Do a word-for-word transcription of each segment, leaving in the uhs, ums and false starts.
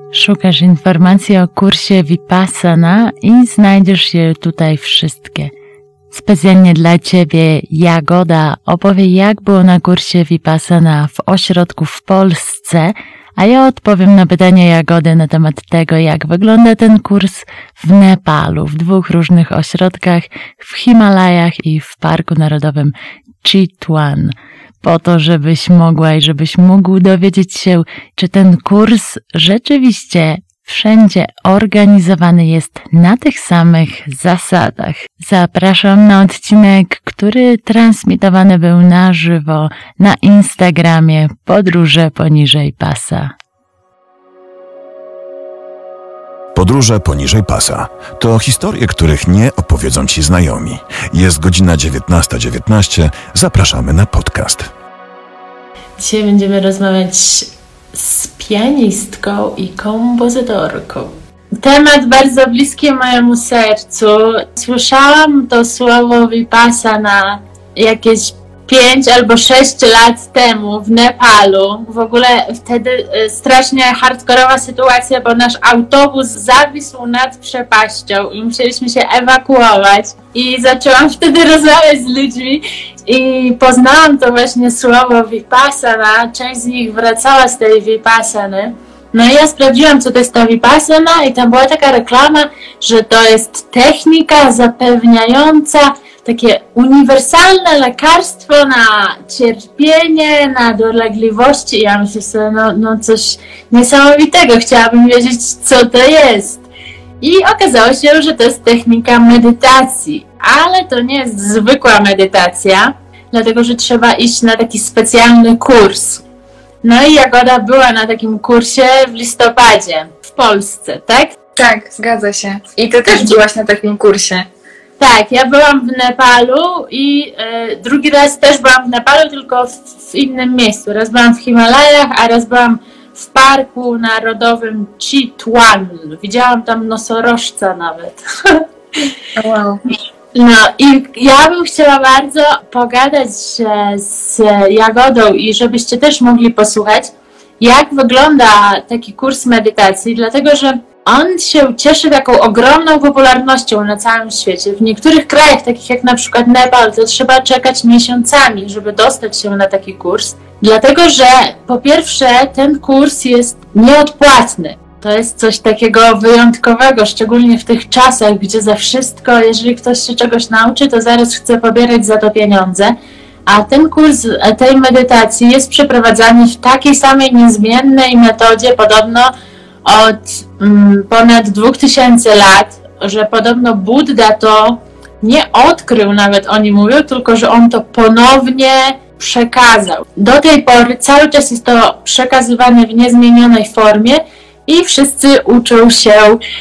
Szukasz informacji o kursie Vipassana i znajdziesz je tutaj wszystkie. Specjalnie dla Ciebie Jagoda opowie, jak było na kursie Vipassana w ośrodku w Polsce, a ja odpowiem na pytanie Jagody na temat tego, jak wygląda ten kurs w Nepalu, w dwóch różnych ośrodkach, w Himalajach i w Parku Narodowym Chitwan, po to, żebyś mogła i żebyś mógł dowiedzieć się, czy ten kurs rzeczywiście wszędzie organizowany jest na tych samych zasadach. Zapraszam na odcinek, który transmitowany był na żywo na Instagramie Podróże poniżej pasa. Podróże poniżej pasa to historie, których nie opowiedzą Ci znajomi. Jest godzina dziewiętnasta dziewiętnaście. Zapraszamy na podcast. Dzisiaj będziemy rozmawiać z pianistką i kompozytorką. Temat bardzo bliski mojemu sercu. Słyszałam to słowo Vipassana jakieś pięć albo sześć lat temu w Nepalu. W ogóle wtedy strasznie hardkorowa sytuacja, bo nasz autobus zawisł nad przepaścią i musieliśmy się ewakuować. I zaczęłam wtedy rozmawiać z ludźmi i poznałam to właśnie słowo Vipassana. Część z nich wracała z tej Vipassany. No i ja sprawdziłam, co to jest ta Vipassana i tam była taka reklama, że to jest technika zapewniająca takie uniwersalne lekarstwo na cierpienie, na dolegliwości. I ja myślę sobie, no, no coś niesamowitego, chciałabym wiedzieć, co to jest. I okazało się, że to jest technika medytacji, ale to nie jest zwykła medytacja, dlatego że trzeba iść na taki specjalny kurs. No i Jagoda była na takim kursie w listopadzie w Polsce, tak? Tak, zgadza się. I ty też byłaś na takim kursie. Tak, ja byłam w Nepalu i y, drugi raz też byłam w Nepalu, tylko w, w innym miejscu. Raz byłam w Himalajach, a raz byłam w Parku Narodowym Chitwan. Widziałam tam nosorożca nawet. Wow. No i ja bym chciała bardzo pogadać z Jagodą i żebyście też mogli posłuchać, jak wygląda taki kurs medytacji, dlatego że on się cieszy taką ogromną popularnością na całym świecie. W niektórych krajach, takich jak na przykład Nepal, to trzeba czekać miesiącami, żeby dostać się na taki kurs. Dlatego, że po pierwsze ten kurs jest nieodpłatny. To jest coś takiego wyjątkowego, szczególnie w tych czasach, gdzie za wszystko, jeżeli ktoś się czegoś nauczy, to zaraz chce pobierać za to pieniądze. A ten kurs tej medytacji jest przeprowadzany w takiej samej niezmiennej metodzie, podobno od mm, ponad dwóch tysięcy lat, że podobno Buddha to nie odkrył, nawet oni mówią, tylko że on to ponownie przekazał. Do tej pory cały czas jest to przekazywane w niezmienionej formie i wszyscy uczą się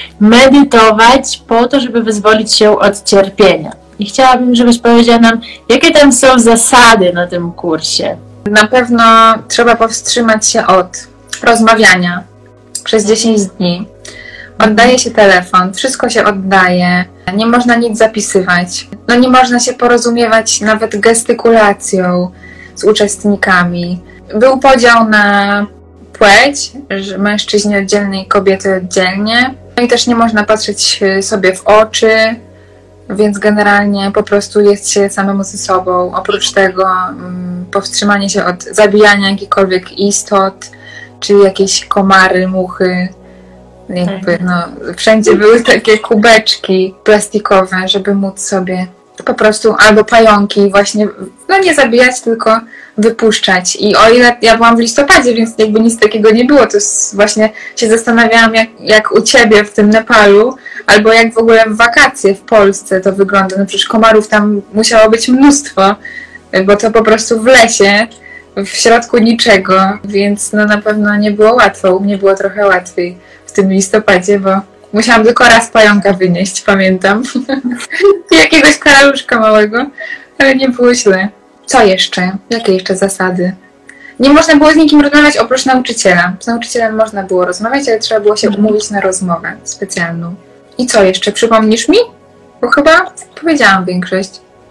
medytować po to, żeby wyzwolić się od cierpienia. I chciałabym, żebyś powiedziała nam, jakie tam są zasady na tym kursie. Na pewno trzeba powstrzymać się od rozmawiania przez dziesięć dni. Oddaje się telefon, wszystko się oddaje, nie można nic zapisywać. No nie można się porozumiewać nawet gestykulacją z uczestnikami. Był podział na płeć, że mężczyźni oddzielnie i kobiety oddzielnie. No i też nie można patrzeć sobie w oczy, więc generalnie po prostu jest się samemu ze sobą. Oprócz tego um, powstrzymanie się od zabijania jakichkolwiek istot, czy jakieś komary, muchy. Jakby, no, wszędzie były takie kubeczki plastikowe, żeby móc sobie po prostu, albo pająki właśnie, no nie zabijać, tylko wypuszczać. I o ile ja byłam w listopadzie, więc jakby nic takiego nie było, to jest właśnie się zastanawiałam, jak, jak u Ciebie w tym Nepalu, albo jak w ogóle w wakacje w Polsce to wygląda. No przecież komarów tam musiało być mnóstwo, bo to po prostu w lesie, w środku niczego, więc no na pewno nie było łatwo. U mnie było trochę łatwiej w tym listopadzie, bo musiałam tylko raz pająka wynieść, pamiętam. Jakiegoś karaluszka małego, ale nie było źle. Co jeszcze? Jakie jeszcze zasady? Nie można było z nikim rozmawiać oprócz nauczyciela. Z nauczycielem można było rozmawiać, ale trzeba było się umówić na rozmowę specjalną. I co jeszcze? Przypomnisz mi? Bo chyba powiedziałam większość.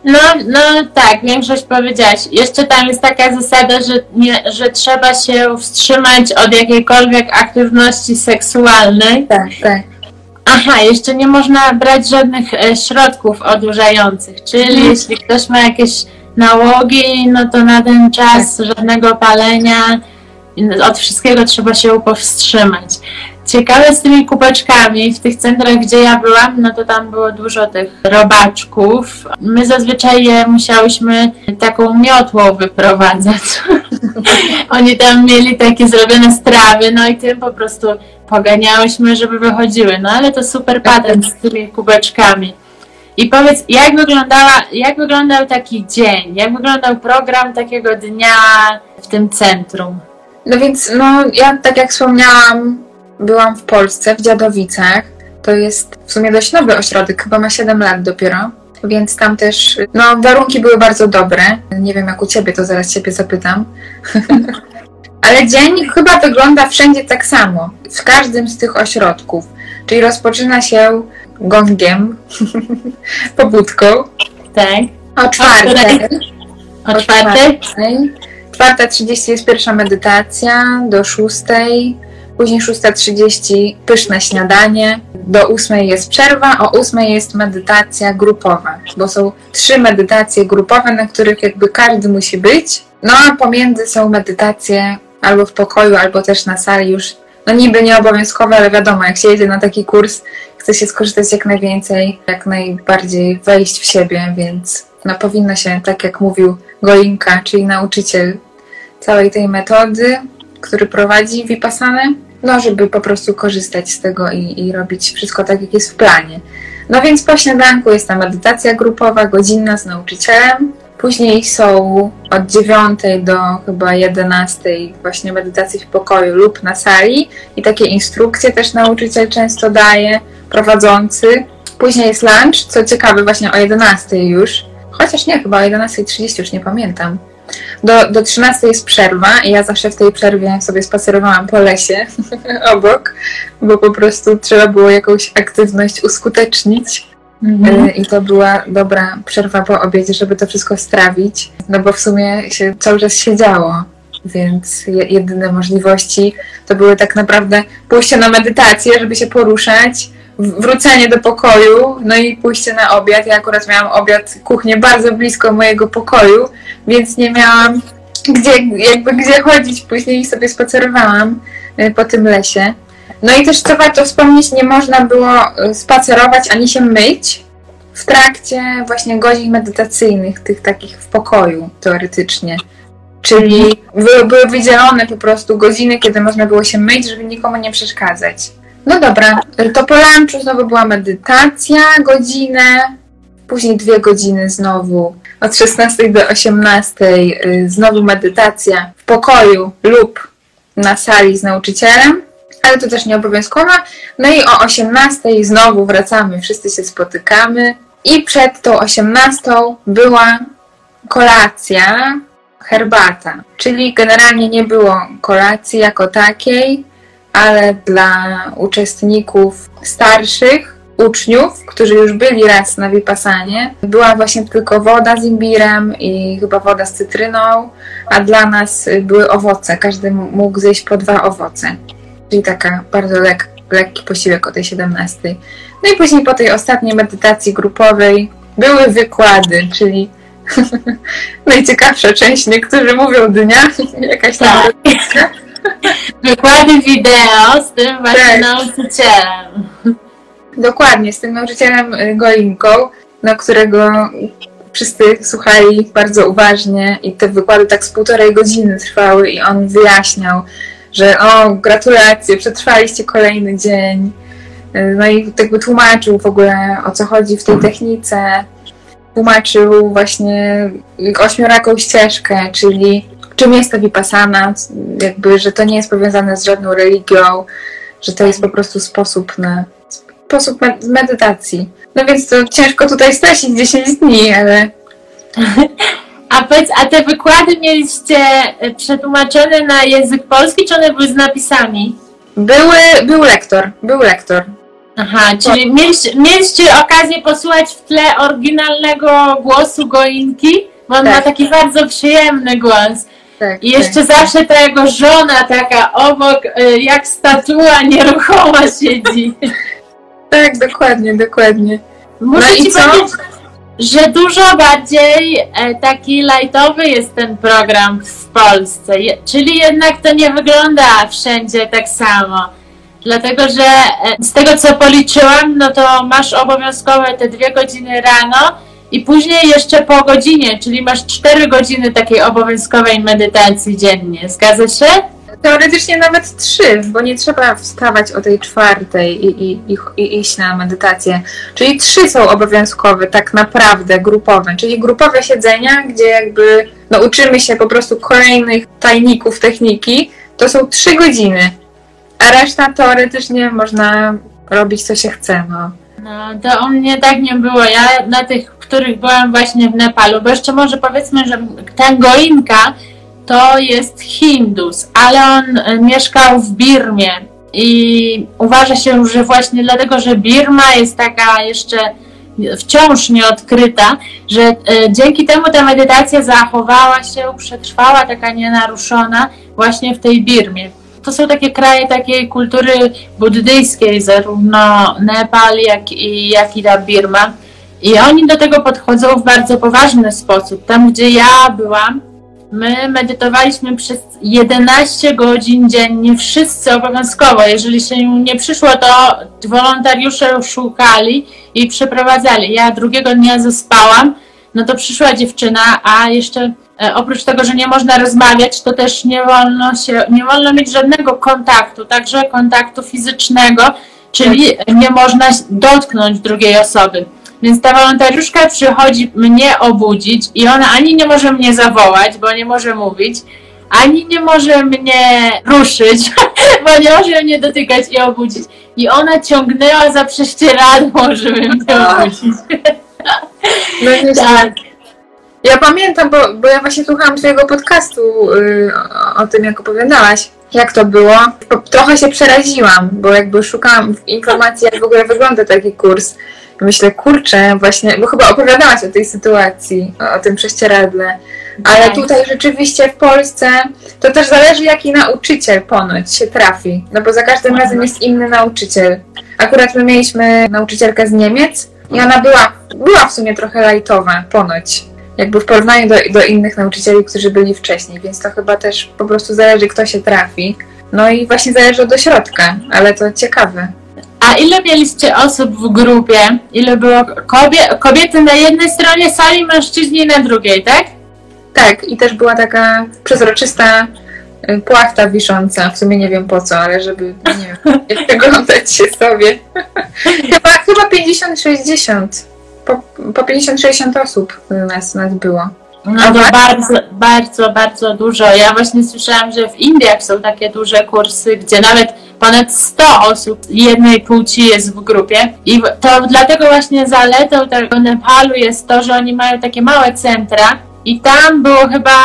No, no tak, większość powiedziałaś. Jeszcze tam jest taka zasada, że, nie, że trzeba się wstrzymać od jakiejkolwiek aktywności seksualnej. Tak, tak. Aha, jeszcze nie można brać żadnych e, środków odurzających, czyli hmm. jeśli ktoś ma jakieś nałogi, no to na ten czas tak. żadnego palenia, od wszystkiego trzeba się powstrzymać. Ciekawe z tymi kubeczkami, w tych centrach, gdzie ja byłam, no to tam było dużo tych robaczków. My zazwyczaj je musiałyśmy taką miotłą wyprowadzać. Oni tam mieli takie zrobione strawy, no i tym po prostu poganiałyśmy, żeby wychodziły. No ale to super patent z tymi kubeczkami. I powiedz, jak wyglądała, jak wyglądał taki dzień? Jak wyglądał program takiego dnia w tym centrum? No więc, no ja tak jak wspomniałam, byłam w Polsce, w Dziadowicach. To jest w sumie dość nowy ośrodek, chyba ma siedem lat dopiero. Więc tam też, no warunki były bardzo dobre. Nie wiem jak u Ciebie, to zaraz Ciebie zapytam. Ale dzień chyba wygląda wszędzie tak samo. W każdym z tych ośrodków. Czyli rozpoczyna się gongiem, pobudką. Tak. O czwartej. O czwartej? czwarta trzydzieści jest pierwsza medytacja, do szóstej. Później szósta trzydzieści pyszne śniadanie, do ósmej jest przerwa, o ósmej jest medytacja grupowa, bo są trzy medytacje grupowe, na których jakby każdy musi być. No a pomiędzy są medytacje albo w pokoju, albo też na sali już, no niby nieobowiązkowe, ale wiadomo, jak się jedzie na taki kurs, chce się skorzystać jak najwięcej, jak najbardziej wejść w siebie, więc no powinno się, tak jak mówił Golinka, czyli nauczyciel całej tej metody, który prowadzi Vipassanę, no żeby po prostu korzystać z tego i, i robić wszystko tak, jak jest w planie. No więc po śniadanku jest ta medytacja grupowa, godzinna z nauczycielem. Później są od dziewiątej do chyba jedenastej właśnie medytacje w pokoju lub na sali i takie instrukcje też nauczyciel często daje, prowadzący. Później jest lunch, co ciekawe właśnie o jedenastej już, chociaż nie, chyba o jedenastej trzydzieści, już nie pamiętam. Do, do trzynastej jest przerwa i ja zawsze w tej przerwie sobie spacerowałam po lesie obok, bo po prostu trzeba było jakąś aktywność uskutecznić. Mhm. I to była dobra przerwa po obiedzie, żeby to wszystko strawić, no bo w sumie się cały czas siedziało, więc jedyne możliwości to były tak naprawdę pójście na medytację, żeby się poruszać, wrócenie do pokoju, no i pójście na obiad. Ja akurat miałam obiad, kuchnię bardzo blisko mojego pokoju, więc nie miałam gdzie, jakby gdzie chodzić. Później sobie spacerowałam po tym lesie. No i też co warto wspomnieć, nie można było spacerować ani się myć w trakcie właśnie godzin medytacyjnych, tych takich w pokoju teoretycznie. Czyli były, były wydzielone po prostu godziny, kiedy można było się myć, żeby nikomu nie przeszkadzać. No dobra, to po lunchu znowu była medytacja, godzinę, później dwie godziny znowu, od szesnastej do osiemnastej znowu medytacja w pokoju lub na sali z nauczycielem, ale to też nieobowiązkowa. No i o osiemnastej znowu wracamy, wszyscy się spotykamy i przed tą osiemnastą była kolacja, herbata, czyli generalnie nie było kolacji jako takiej, ale dla uczestników starszych, uczniów, którzy już byli raz na Vipassanie, była właśnie tylko woda z imbirem i chyba woda z cytryną, a dla nas były owoce. Każdy mógł zjeść po dwa owoce. Czyli taka bardzo lek, lekki posiłek o tej siedemnastej. No i później po tej ostatniej medytacji grupowej były wykłady, czyli najciekawsza część, niektórzy mówią dnia, jakaś tam tak. Wykłady wideo z tym właśnie tak. nauczycielem. Dokładnie, z tym nauczycielem Golinką, na którego wszyscy słuchali bardzo uważnie i te wykłady tak z półtorej godziny trwały i on wyjaśniał, że o, gratulacje, przetrwaliście kolejny dzień. No i jakby tłumaczył w ogóle, o co chodzi w tej technice. Tłumaczył właśnie ośmioraką ścieżkę, czyli czym jest ta Vipassana, jakby, że to nie jest powiązane z żadną religią, że to jest po prostu sposób na sposób medytacji. No więc to ciężko tutaj stracić dziesięć dni, ale... A powiedz, a te wykłady mieliście przetłumaczone na język polski, czy one były z napisami? Były, był lektor, był lektor. Aha, czyli mieliście, mieliście okazję posłuchać w tle oryginalnego głosu Goinki, bo on tak. ma taki bardzo przyjemny głos. Tak, I jeszcze tak. zawsze ta jego żona taka obok, jak statua nieruchoma siedzi. Tak, dokładnie, dokładnie. Muszę no ci powiedzieć, że dużo bardziej e, taki lightowy jest ten program w Polsce, Je, czyli jednak to nie wygląda wszędzie tak samo. Dlatego, że e, z tego co policzyłam, no to masz obowiązkowe te dwie godziny rano i później jeszcze po godzinie, czyli masz cztery godziny takiej obowiązkowej medytacji dziennie. Zgadza się? Teoretycznie nawet trzy, bo nie trzeba wstawać o tej czwartej i, i, i, i iść na medytację. Czyli trzy są obowiązkowe, tak naprawdę, grupowe. Czyli grupowe siedzenia, gdzie jakby no, uczymy się po prostu kolejnych tajników techniki, to są trzy godziny. A reszta teoretycznie można robić co się chce. No, no to u mnie tak nie było. Ja na tych, których byłam właśnie w Nepalu, bo jeszcze może powiedzmy, że ten Goinka to jest Hindus, ale on mieszkał w Birmie i uważa się, że właśnie dlatego, że Birma jest taka jeszcze wciąż nieodkryta, że e, dzięki temu ta medytacja zachowała się, przetrwała taka nienaruszona właśnie w tej Birmie. To są takie kraje takiej kultury buddyjskiej, zarówno Nepal, jak i, jak i ta Birma. I oni do tego podchodzą w bardzo poważny sposób. Tam, gdzie ja byłam, my medytowaliśmy przez jedenaście godzin dziennie, wszyscy obowiązkowo. Jeżeli się nie przyszło, to wolontariusze szukali i przeprowadzali. Ja drugiego dnia zaspałam, no to przyszła dziewczyna, a jeszcze e, oprócz tego, że nie można rozmawiać, to też nie wolno się, nie wolno mieć żadnego kontaktu, także kontaktu fizycznego, czyli nie można dotknąć drugiej osoby. Więc ta wolontariuszka przychodzi mnie obudzić i ona ani nie może mnie zawołać, bo nie może mówić, ani nie może mnie ruszyć, bo nie może mnie dotykać i obudzić. I ona ciągnęła za prześcieradło, żeby mnie obudzić. No nie tak. Ja pamiętam, bo, bo ja właśnie słuchałam twojego podcastu yy, o, o tym, jak opowiadałaś, jak to było. Trochę się przeraziłam, bo jakby szukałam informacji, jak w ogóle wygląda taki kurs. Myślę, kurczę, właśnie, bo chyba opowiadałaś o tej sytuacji, o, o tym prześcieradle, ale tak. Tutaj rzeczywiście w Polsce to też zależy, jaki nauczyciel ponoć się trafi, no bo za każdym mhm. razem jest inny nauczyciel. Akurat my mieliśmy nauczycielkę z Niemiec i ona była, była w sumie trochę lightowa, ponoć, jakby w porównaniu do, do innych nauczycieli, którzy byli wcześniej, więc to chyba też po prostu zależy, kto się trafi. No i właśnie zależy od ośrodka, ale to ciekawe. A ile mieliście osób w grupie? Ile było kobie kobiety na jednej stronie sali, mężczyźni na drugiej, tak? Tak, i też była taka przezroczysta płachta wisząca, w sumie nie wiem po co, ale żeby, nie wiem, przeglądać się sobie. chyba, chyba pięćdziesiąt sześćdziesiąt, po, po pięćdziesiąt sześćdziesiąt osób nas, nas było. No to bardzo, bardzo, bardzo dużo. Ja właśnie słyszałam, że w Indiach są takie duże kursy, gdzie nawet ponad sto osób jednej płci jest w grupie. I to dlatego właśnie zaletą tego Nepalu jest to, że oni mają takie małe centra i tam było chyba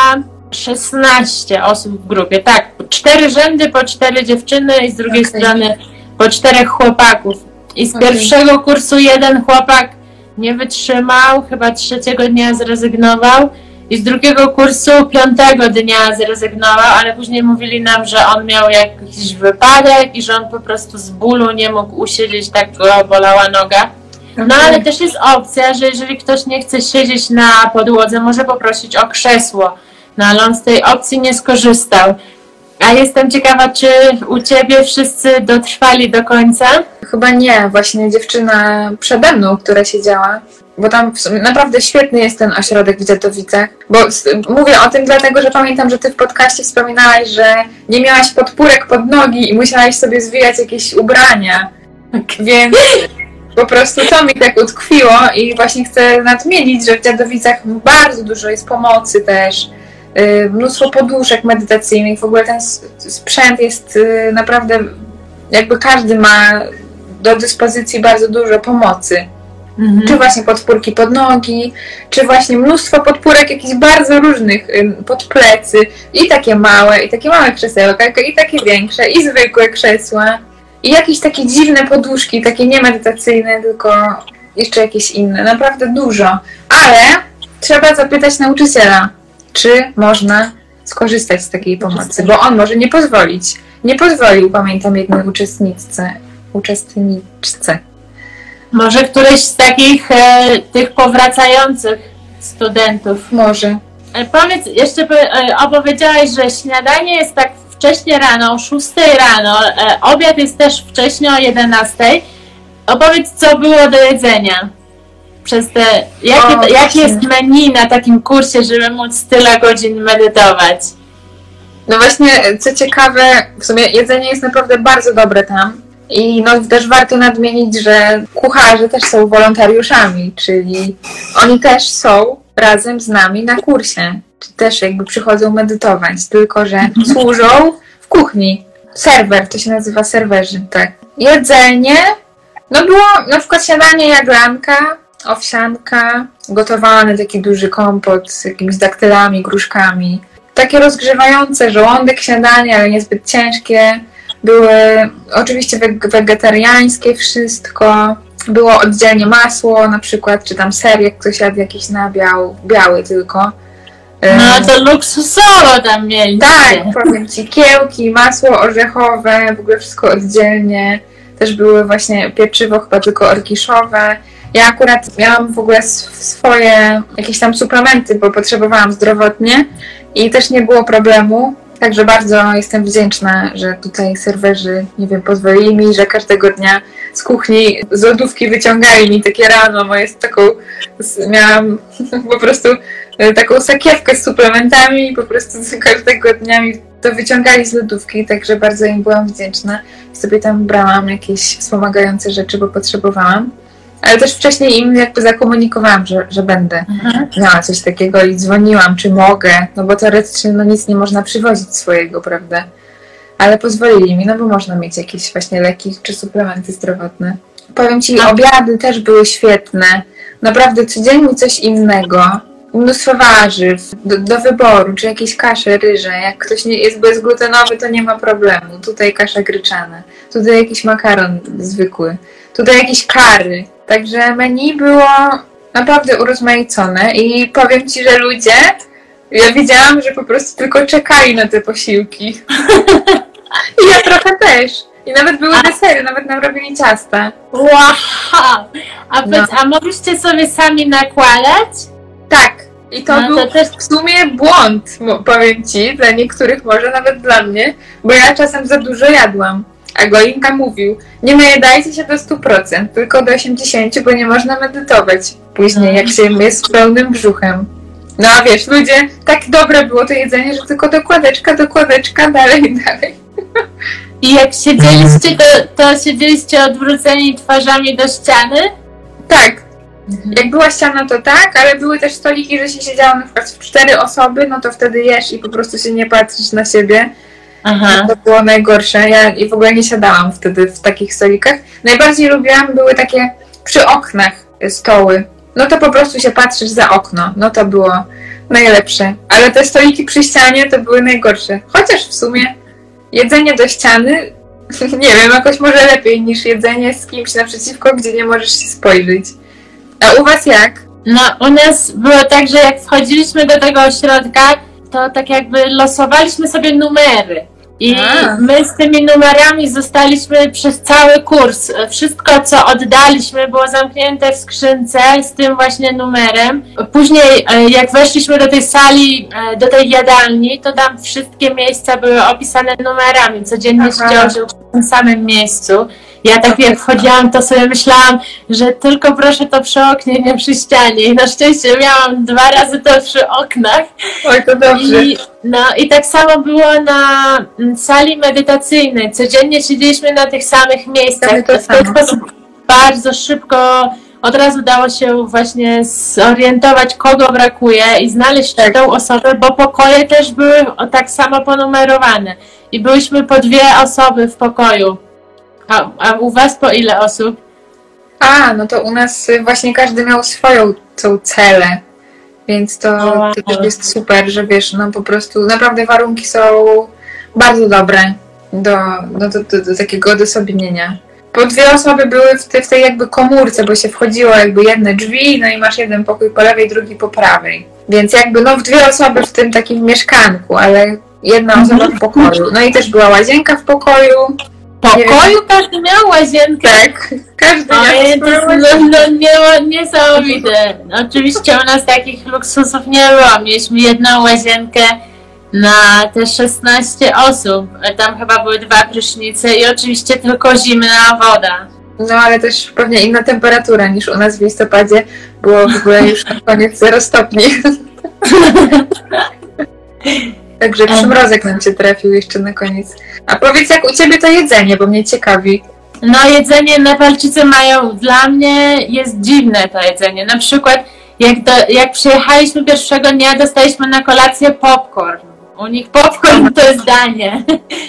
szesnaście osób w grupie. Tak, cztery rzędy po cztery dziewczyny i z drugiej okay. strony po czterech chłopaków. I z okay. pierwszego kursu jeden chłopak nie wytrzymał, chyba trzeciego dnia zrezygnował i z drugiego kursu piątego dnia zrezygnował, ale później mówili nam, że on miał jakiś wypadek i że on po prostu z bólu nie mógł usiedzieć, tak go bolała noga. No ale też jest opcja, że jeżeli ktoś nie chce siedzieć na podłodze, może poprosić o krzesło, no ale on z tej opcji nie skorzystał. A jestem ciekawa, czy u Ciebie wszyscy dotrwali do końca? Chyba nie, właśnie dziewczyna przede mną, która siedziała, bo tam naprawdę świetny jest ten ośrodek w Dziatowicach, bo mówię o tym dlatego, że pamiętam, że Ty w podcaście wspominałaś, że nie miałaś podpórek pod nogi i musiałaś sobie zwijać jakieś ubrania, więc po prostu to mi tak utkwiło i właśnie chcę nadmienić, że w Dziatowicach bardzo dużo jest pomocy też, mnóstwo poduszek medytacyjnych, w ogóle ten sprzęt jest naprawdę, jakby każdy ma do dyspozycji bardzo dużo pomocy. Mhm. Czy właśnie podpórki pod nogi, czy właśnie mnóstwo podpórek jakichś bardzo różnych pod plecy i takie małe, i takie małe krzesełka, i takie większe, i zwykłe krzesła. i jakieś takie dziwne poduszki, takie nie medytacyjne, tylko jeszcze jakieś inne. Naprawdę dużo. Ale trzeba zapytać nauczyciela, czy można skorzystać z takiej pomocy, bo on może nie pozwolić. Nie pozwolił, pamiętam, jednej uczestniczce. uczestniczce. Może któryś z takich e, tych powracających studentów. Może. E, powiedz, jeszcze e, opowiedziałaś, że śniadanie jest tak wcześnie rano, o szóstej rano, e, obiad jest też wcześniej o jedenastej. Opowiedz, co było do jedzenia. Przez te, jakie, O, jakie jest menu na takim kursie, żeby móc tyle godzin medytować? No właśnie, co ciekawe, w sumie jedzenie jest naprawdę bardzo dobre tam. I no też warto nadmienić, że kucharze też są wolontariuszami, czyli oni też są razem z nami na kursie. Czy też jakby przychodzą medytować, tylko że służą w kuchni. Serwer, to się nazywa serwerzy, tak. Jedzenie, no było na przykład śniadanie jaglanka, owsianka, gotowany taki duży kompot z jakimiś daktylami, gruszkami. Takie rozgrzewające żołądek śniadanie, ale niezbyt ciężkie. Były oczywiście wegetariańskie wszystko. Było oddzielnie masło na przykład, czy tam ser, jak ktoś jadł jakiś nabiał, biały tylko. No to luksusowo tam mieli. Tak, powiem Ci, kiełki, masło orzechowe, w ogóle wszystko oddzielnie. Też były właśnie pieczywo chyba tylko orkiszowe. Ja akurat miałam w ogóle swoje jakieś tam suplementy, bo potrzebowałam zdrowotnie i też nie było problemu. Także bardzo jestem wdzięczna, że tutaj serwerzy, nie wiem, pozwolili mi, że każdego dnia z kuchni, z lodówki wyciągali mi takie rano, bo jest taką, miałam po prostu taką sakiewkę z suplementami i po prostu każdego dnia mi to wyciągali z lodówki, także bardzo im byłam wdzięczna. Sobie tam brałam jakieś wspomagające rzeczy, bo potrzebowałam. Ale też wcześniej im jakby zakomunikowałam, że, że będę mhm. miała coś takiego i dzwoniłam, czy mogę, no bo teoretycznie no nic nie można przywozić swojego, prawda? Ale pozwolili mi, no bo można mieć jakieś właśnie leki czy suplementy zdrowotne. Powiem Ci, A. obiady też były świetne. Naprawdę codziennie coś innego. Mnóstwo warzyw do, do wyboru, czy jakieś kasze, ryże. Jak ktoś nie jest bezglutenowy, to nie ma problemu. Tutaj kasza gryczana, tutaj jakiś makaron zwykły, tutaj jakieś kary. Także menu było naprawdę urozmaicone i powiem Ci, że ludzie, ja widziałam, że po prostu tylko czekali na te posiłki. I ja trochę też. I nawet były desery, nawet nam robili ciasta. Wow! A, no. a mogliście sobie sami nakładać? Tak. I to no, był to też... w sumie błąd, powiem Ci, dla niektórych może, nawet dla mnie, bo ja czasem za dużo jadłam. A Golinka mówił, nie najedajcie się do stu procent, tylko do osiemdziesięciu procent, bo nie można medytować później, jak się jest z pełnym brzuchem. No a wiesz, ludzie, tak dobre było to jedzenie, że tylko dokładeczka, dokładeczka, dalej, dalej. I jak siedzieliście, to, to siedzieliście odwróceni twarzami do ściany? Tak. Mhm. Jak była ściana, to tak, ale były też stoliki, że się siedziało na przykład w cztery osoby, no to wtedy jesz i po prostu się nie patrzysz na siebie. Aha. To było najgorsze. Ja i w ogóle nie siadałam wtedy w takich stolikach. Najbardziej lubiłam, były takie przy oknach stoły. No to po prostu się patrzysz za okno. No to było najlepsze. Ale te stoliki przy ścianie to były najgorsze. Chociaż w sumie jedzenie do ściany, nie wiem, jakoś może lepiej niż jedzenie z kimś naprzeciwko, gdzie nie możesz się spojrzeć. A u Was jak? No u nas było tak, że jak wchodziliśmy do tego ośrodka, to tak jakby losowaliśmy sobie numery. I A. my z tymi numerami zostaliśmy przez cały kurs. Wszystko, co oddaliśmy, było zamknięte w skrzynce z tym właśnie numerem. Później, jak weszliśmy do tej sali, do tej jadalni, to tam wszystkie miejsca były opisane numerami. Codziennie siedziało się w tym samym miejscu. Ja tak jak wchodziłam, to sobie myślałam, że tylko proszę to przy oknie, nie przy ścianie. I na szczęście miałam dwa razy to przy oknach. Oj, to dobrze. I, no, i tak samo było na sali medytacyjnej. Codziennie siedzieliśmy na tych samych miejscach. To w ten sposób bardzo szybko od razu dało się właśnie zorientować, kogo brakuje i znaleźć tak. tą osobę, bo pokoje też były tak samo ponumerowane. I byliśmy po dwie osoby w pokoju. A, a u Was po ile osób? A, no to u nas właśnie każdy miał swoją tą celę, więc to, oh, to też jest super, że wiesz, no po prostu naprawdę warunki są bardzo dobre do, no, do, do, do takiego odosobnienia. Bo dwie osoby były w, te, w tej jakby komórce, bo się wchodziło jakby jedne drzwi, no i masz jeden pokój po lewej, drugi po prawej. Więc jakby no w dwie osoby w tym takim mieszkanku, ale jedna osoba w pokoju. No i też była łazienka w pokoju. W pokoju każdy miał łazienkę? Tak, każdy miał swoją łazienkę. No, no nie, niesamowite. Oczywiście u nas takich luksusów nie było. Mieliśmy jedną łazienkę na te szesnaście osób. Tam chyba były dwa prysznice i oczywiście tylko zimna woda. No ale też pewnie inna temperatura niż u nas w listopadzie. Było w ogóle już na koniec zero stopni. Także przymrozek nam się trafił jeszcze na koniec. A powiedz, jak u Ciebie to jedzenie, bo mnie ciekawi. No jedzenie Nepalczycy mają, dla mnie jest dziwne to jedzenie. Na przykład jak, do, jak przyjechaliśmy pierwszego dnia, dostaliśmy na kolację popcorn. U nich popcorn to jest danie.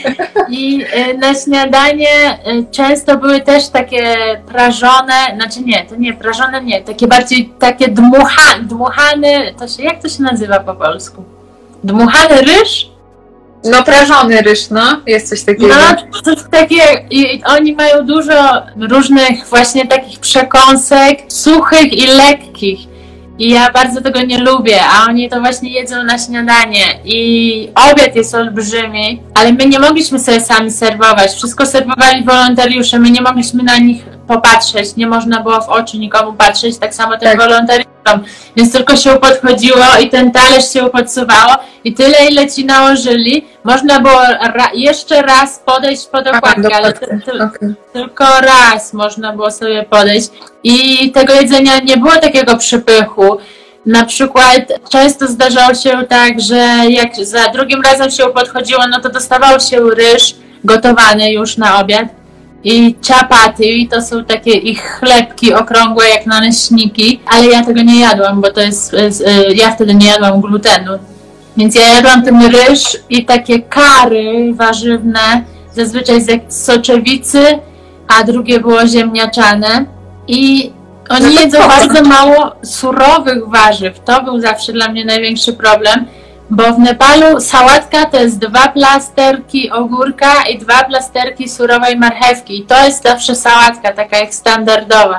I y, na śniadanie y, często były też takie prażone, znaczy nie, to nie, prażone nie, takie bardziej takie dmucha, dmuchany, to się, jak to się nazywa po polsku? Dmuchany ryż? No prażony ryż, no, jest coś takiego. No, to takie, i oni mają dużo różnych właśnie takich przekąsek, suchych i lekkich. I ja bardzo tego nie lubię, a oni to właśnie jedzą na śniadanie. I obiad jest olbrzymi, ale my nie mogliśmy sobie sami serwować. Wszystko serwowali wolontariusze, my nie mogliśmy na nich popatrzeć, nie można było w oczy nikomu patrzeć, tak samo tym tak. wolontariuszom. Więc tylko się podchodziło i ten talerz się podsuwało i tyle, ile ci nałożyli, można było ra jeszcze raz podejść pod okładkę, ale ty ty okay. tylko raz można było sobie podejść i tego jedzenia nie było takiego przypychu. Na przykład często zdarzało się tak, że jak za drugim razem się podchodziło, no to dostawało się ryż gotowany już na obiad i ciapaty, i to są takie ich chlebki okrągłe jak naleśniki, ale ja tego nie jadłam, bo to jest, ja wtedy nie jadłam glutenu. Więc ja jadłam ten ryż i takie kary warzywne, zazwyczaj z soczewicy, a drugie było ziemniaczane. I oni jedzą bardzo mało surowych warzyw. To był zawsze dla mnie największy problem, bo w Nepalu sałatka to jest dwa plasterki ogórka i dwa plasterki surowej marchewki. I to jest zawsze sałatka, taka jak standardowa.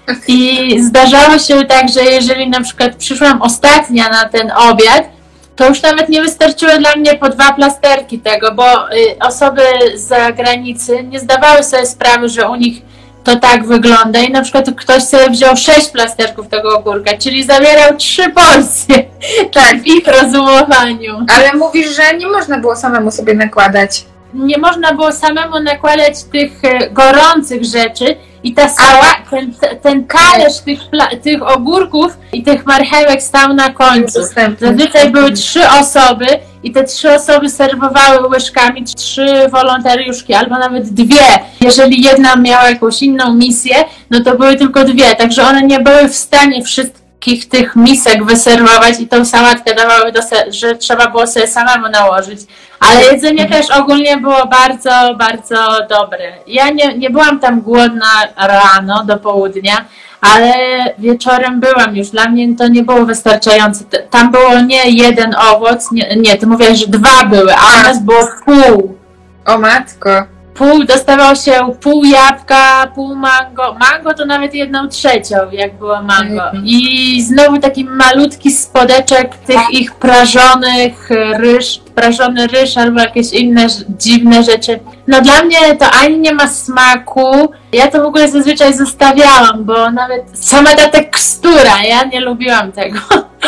I zdarzało się tak, że jeżeli na przykład przyszłam ostatnia na ten obiad, to już nawet nie wystarczyły dla mnie po dwa plasterki tego, bo y, osoby z zagranicy nie zdawały sobie sprawy, że u nich to tak wygląda i na przykład ktoś sobie wziął sześć plasterków tego ogórka, czyli zabierał trzy porcje, tak, w ich rozumowaniu. Ale mówisz, że nie można było samemu sobie nakładać. Nie można było samemu nakładać tych gorących rzeczy i ta sała, ten, ten talerz tych, tych ogórków i tych marchewek stał na końcu. Zazwyczaj były trzy osoby i te trzy osoby serwowały łyżkami, trzy wolontariuszki albo nawet dwie. Jeżeli jedna miała jakąś inną misję, no to były tylko dwie, także one nie były w stanie wszystkich tych misek wyserwować i tą sałatkę dawały, do że trzeba było sobie samemu nałożyć. Ale jedzenie też ogólnie było bardzo, bardzo dobre. Ja nie, nie byłam tam głodna rano do południa, ale wieczorem byłam już. Dla mnie to nie było wystarczające. Tam było nie jeden owoc, nie, nie ty mówiłaś, że dwa były, a u nas było pół. O matko. Pół, dostawało się pół jabłka, pół mango. Mango to nawet jedną trzecią, jak było mango. I znowu taki malutki spodeczek tych ich prażonych ryż, prażony ryż albo jakieś inne dziwne rzeczy. No dla mnie to ani nie ma smaku. Ja to w ogóle zazwyczaj zostawiałam, bo nawet sama ta tekstura, ja nie lubiłam tego.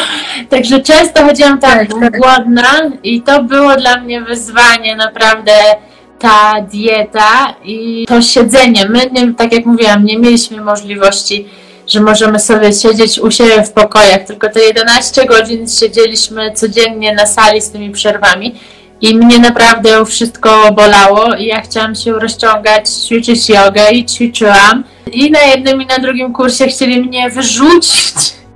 Także często chodziłam tak, tak głodna i to było dla mnie wyzwanie naprawdę. Ta dieta i to siedzenie. My, nie, tak jak mówiłam, nie mieliśmy możliwości, że możemy sobie siedzieć u siebie w pokojach, tylko te jedenaście godzin siedzieliśmy codziennie na sali z tymi przerwami i mnie naprawdę wszystko bolało i ja chciałam się rozciągać, ćwiczyć jogę i ćwiczyłam. I na jednym i na drugim kursie chcieli mnie wyrzucić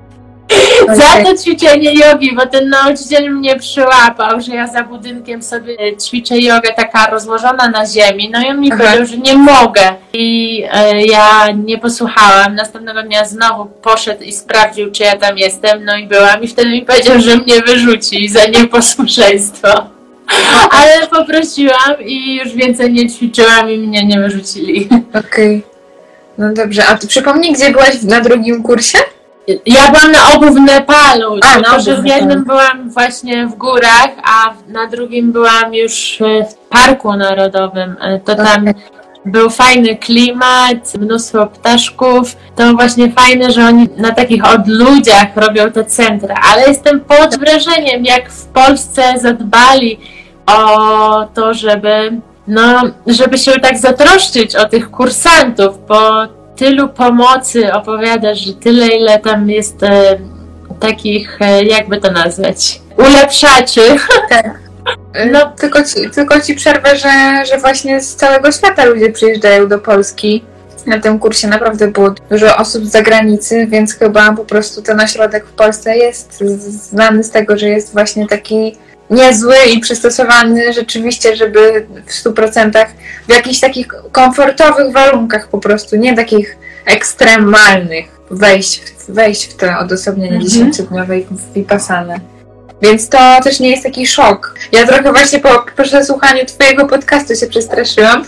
okay. za to ćwiczenie jogi, bo ten nauczyciel mnie przyłapał, że ja za budynkiem sobie ćwiczę jogę taka rozłożona na ziemi, no i on mi Aha. powiedział, że nie mogę i e, ja nie posłuchałam. Następnego dnia znowu poszedł i sprawdził, czy ja tam jestem, no i byłam i wtedy mi powiedział, że mnie wyrzuci za nieposłuszeństwo. Ale poprosiłam i już więcej nie ćwiczyłam i mnie nie wyrzucili. Okej. Okay. No dobrze, a ty przypomnij, gdzie byłaś na drugim kursie? Ja byłam na obu w Nepalu, a, tylko no, że w jednym byłam właśnie w górach, a na drugim byłam już w Parku Narodowym. To tam okay. Był fajny klimat, mnóstwo ptaszków. To właśnie fajne, że oni na takich odludziach robią te centra, ale jestem pod wrażeniem, jak w Polsce zadbali o to, żeby, no, żeby się tak zatroszczyć o tych kursantów, bo tylu pomocy opowiadasz, że tyle, ile tam jest e, takich, e, jakby to nazwać, ulepszaczy. Tak. No, tylko, ci, tylko ci przerwę, że, że właśnie z całego świata ludzie przyjeżdżają do Polski. Na tym kursie naprawdę było dużo osób z zagranicy, więc chyba po prostu ten ośrodek w Polsce jest znany z tego, że jest właśnie taki niezły i przystosowany rzeczywiście, żeby w stu procentach w jakichś takich komfortowych warunkach po prostu, nie takich ekstremalnych, wejść, wejść w to odosobnienie mm-hmm. dziesięciodniowej Vipassanę. Więc to też nie jest taki szok. Ja trochę właśnie po, po przesłuchaniu twojego podcastu się przestraszyłam.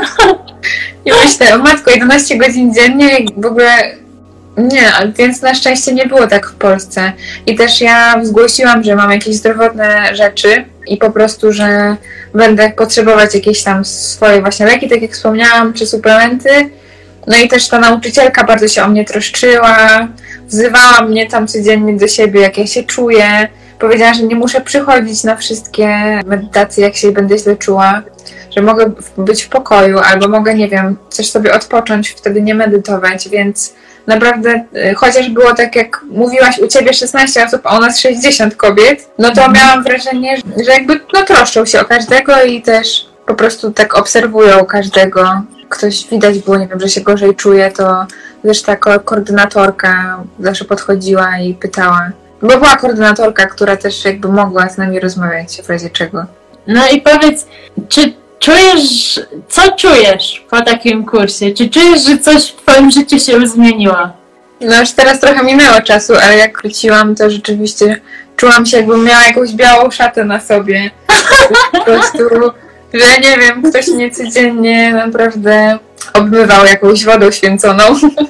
I myślę, o matko, jedenaście godzin dziennie w ogóle nie, więc na szczęście nie było tak w Polsce. I też ja zgłosiłam, że mam jakieś zdrowotne rzeczy i po prostu, że będę potrzebować jakieś tam swoje właśnie leki, tak jak wspomniałam, czy suplementy. No i też ta nauczycielka bardzo się o mnie troszczyła, wzywała mnie tam codziennie do siebie, jak ja się czuję. Powiedziała, że nie muszę przychodzić na wszystkie medytacje, jak się będę źle czuła, że mogę być w pokoju, albo mogę, nie wiem, coś sobie odpocząć, wtedy nie medytować, więc naprawdę, chociaż było tak, jak mówiłaś, u ciebie szesnaście osób, a u nas sześćdziesiąt kobiet, no to miałam wrażenie, że jakby no troszczą się o każdego i też po prostu tak obserwują każdego. Ktoś widać było, nie wiem, że się gorzej czuje, to też ta koordynatorka zawsze podchodziła i pytała. Bo była koordynatorka, która też jakby mogła z nami rozmawiać w razie czego. No i powiedz, czy czujesz, co czujesz po takim kursie? Czy czujesz, że coś w twoim życiu się zmieniło? No już teraz trochę minęło czasu, ale jak wróciłam, to rzeczywiście czułam się, jakbym miała jakąś białą szatę na sobie. Po prostu, że nie wiem, ktoś mnie codziennie naprawdę obmywał jakąś wodą święconą.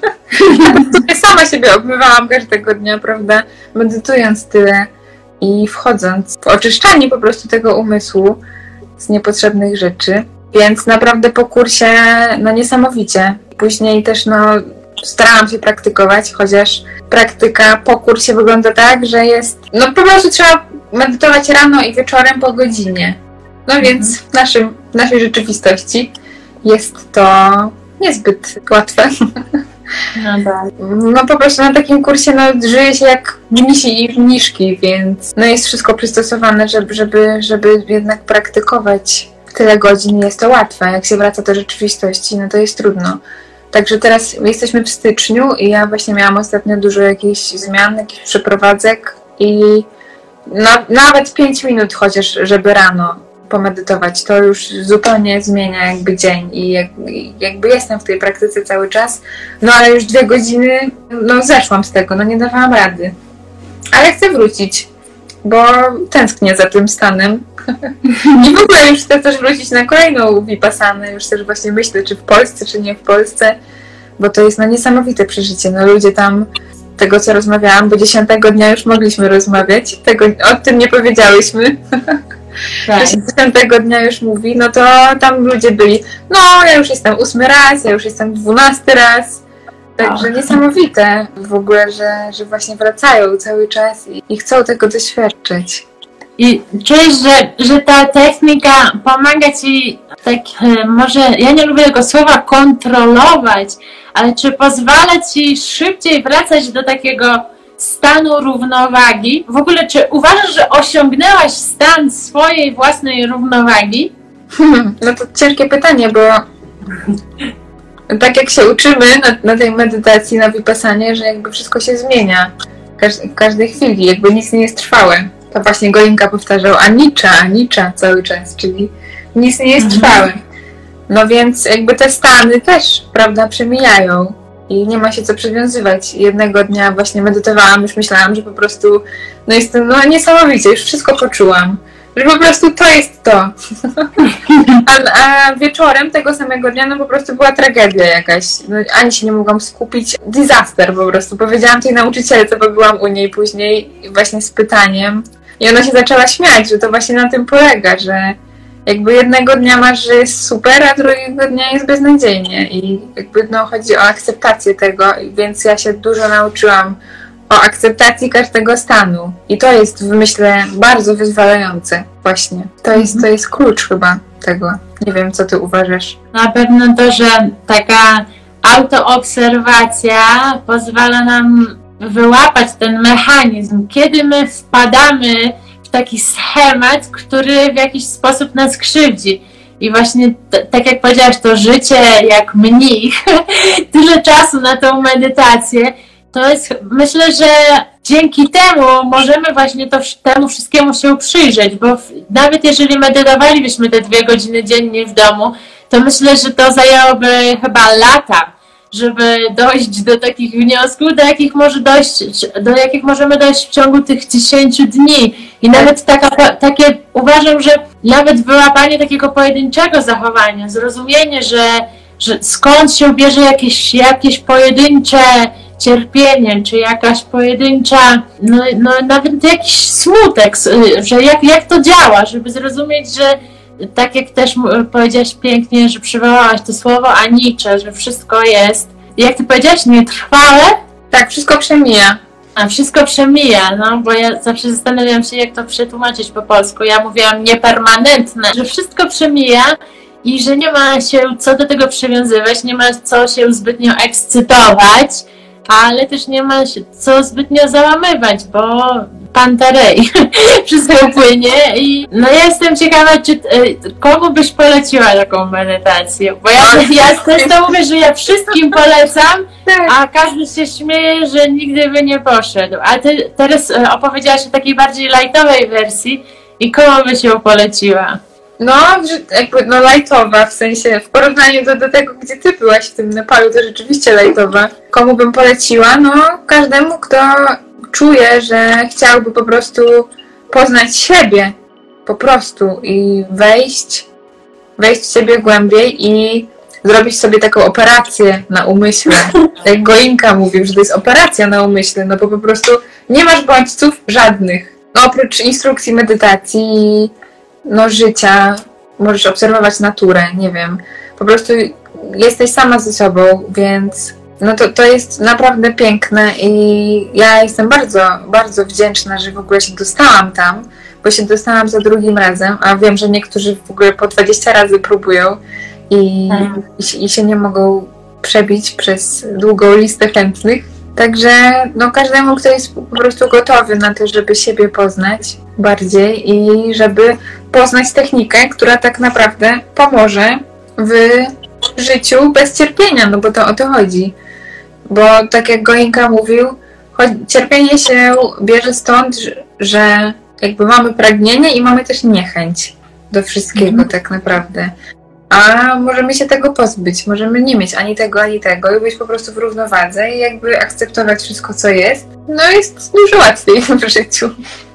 Ja sama siebie obmywałam każdego dnia, prawda, medytując tyle i wchodząc w oczyszczanie po prostu tego umysłu z niepotrzebnych rzeczy. Więc naprawdę po kursie, no niesamowicie. Później też, no, starałam się praktykować, chociaż praktyka po kursie wygląda tak, że jest, no po prostu trzeba medytować rano i wieczorem po godzinie. No więc w, naszym, w naszej rzeczywistości jest to niezbyt łatwe. No tak. No po prostu na takim kursie no, żyje się jak mnisi i mniszki, więc no jest wszystko przystosowane, żeby, żeby, żeby jednak praktykować tyle godzin. Jest to łatwe. Jak się wraca do rzeczywistości, no to jest trudno. Także teraz jesteśmy w styczniu i ja właśnie miałam ostatnio dużo jakichś zmian, jakichś przeprowadzek i na, nawet pięć minut chociaż, żeby rano pomedytować, to już zupełnie zmienia jakby dzień i jak, jakby jestem w tej praktyce cały czas, no ale już dwie godziny, no zeszłam z tego, no nie dawałam rady. Ale chcę wrócić, bo tęsknię za tym stanem. I w ogóle już chcę też wrócić na kolejną Vipassanę, już też właśnie myślę, czy w Polsce, czy nie w Polsce, bo to jest no niesamowite przeżycie, no ludzie tam, tego co rozmawiałam, bo dziesiątego dnia już mogliśmy rozmawiać, tego, o tym nie powiedziałyśmy. Tak. Dziesiątego dnia już mówi, no to tam ludzie byli, no ja już jestem ósmy raz, ja już jestem dwunasty raz. Także oh. Niesamowite w ogóle, że, że właśnie wracają cały czas i, i chcą tego doświadczyć. I czujesz, że, że ta technika pomaga ci tak, może, ja nie lubię tego słowa kontrolować, ale czy pozwala ci szybciej wracać do takiego stanu równowagi? W ogóle, czy uważasz, że osiągnęłaś stan swojej własnej równowagi? Hmm, no to ciężkie pytanie, bo tak jak się uczymy na, na tej medytacji, na Vipassanie, że jakby wszystko się zmienia Każ, w każdej chwili, jakby nic nie jest trwałe. To właśnie Golinka powtarzał anicza, anicza cały czas, czyli nic nie jest trwałe. No więc jakby te stany też, prawda, przemijają. I nie ma się co przywiązywać. Jednego dnia właśnie medytowałam, już myślałam, że po prostu no jestem no niesamowicie, już wszystko poczułam. Że po prostu to jest to. A, a wieczorem tego samego dnia no po prostu była tragedia jakaś. No, ani się nie mogłam skupić. Disaster po prostu. Powiedziałam tej nauczycielce, bo byłam u niej później właśnie z pytaniem. I ona się zaczęła śmiać, że to właśnie na tym polega, że jakby jednego dnia masz, że jest super, a drugiego dnia jest beznadziejnie. I jakby no chodzi o akceptację tego, więc ja się dużo nauczyłam o akceptacji każdego stanu. I to jest, myślę, bardzo wyzwalające właśnie. To jest, to jest klucz chyba tego. Nie wiem, co ty uważasz. Na pewno to, że taka autoobserwacja pozwala nam wyłapać ten mechanizm, kiedy my wpadamy w taki schemat, który w jakiś sposób nas krzywdzi. I właśnie t- tak jak powiedziałaś, to życie jak mnich, tyle czasu na tą medytację, to jest, myślę, że dzięki temu możemy właśnie to, temu wszystkiemu się przyjrzeć, bo w, nawet jeżeli medytowalibyśmy te dwie godziny dziennie w domu, to myślę, że to zajęłoby chyba lata, żeby dojść do takich wniosków, do jakich może dojść, do jakich możemy dojść w ciągu tych dziesięciu dni. I nawet taka, takie, uważam, że nawet wyłapanie takiego pojedynczego zachowania, zrozumienie, że, że skąd się bierze jakieś, jakieś pojedyncze cierpienie, czy jakaś pojedyncza, no, no nawet jakiś smutek, że jak, jak to działa, żeby zrozumieć, że tak jak też powiedziałaś pięknie, że przywołałaś to słowo anicze, że wszystko jest, jak ty powiedziałaś, nietrwałe? Tak, wszystko przemija. A wszystko przemija, no bo ja zawsze zastanawiam się, jak to przetłumaczyć po polsku. Ja mówiłam niepermanentne, że wszystko przemija i że nie ma się co do tego przywiązywać, nie ma co się zbytnio ekscytować, ale też nie ma się co zbytnio załamywać, bo pantarej wszystko płynie i no ja jestem ciekawa, czy komu byś poleciła taką medytację, bo ja, ja też to mówię, że ja wszystkim polecam, a każdy się śmieje, że nigdy by nie poszedł, a ty teraz opowiedziałaś o takiej bardziej lightowej wersji i komu byś ją poleciła? No, jakby no lightowa, w sensie w porównaniu do, do tego, gdzie ty byłaś w tym Nepalu, to rzeczywiście lightowa. Komu bym poleciła? No, każdemu, kto czuje, że chciałby po prostu poznać siebie, po prostu i wejść, wejść w siebie głębiej i zrobić sobie taką operację na umyśle. Jak Goinka mówił, że to jest operacja na umyśle, no bo po prostu nie masz bodźców żadnych. No, oprócz instrukcji medytacji, no życia, możesz obserwować naturę, nie wiem, po prostu jesteś sama ze sobą, więc no to, to jest naprawdę piękne i ja jestem bardzo, bardzo wdzięczna, że w ogóle się dostałam tam, bo się dostałam za drugim razem, a wiem, że niektórzy w ogóle po dwadzieścia razy próbują i, hmm. i, i się nie mogą przebić przez długą listę chętnych. Także no, każdemu, kto jest po prostu gotowy na to, żeby siebie poznać bardziej i żeby poznać technikę, która tak naprawdę pomoże w życiu bez cierpienia, no bo to o to chodzi. Bo tak jak Goinka mówił, cierpienie się bierze stąd, że jakby mamy pragnienie i mamy też niechęć do wszystkiego mm. tak naprawdę. A możemy się tego pozbyć, możemy nie mieć ani tego, ani tego i być po prostu w równowadze i jakby akceptować wszystko, co jest. No jest dużo łatwiej w życiu.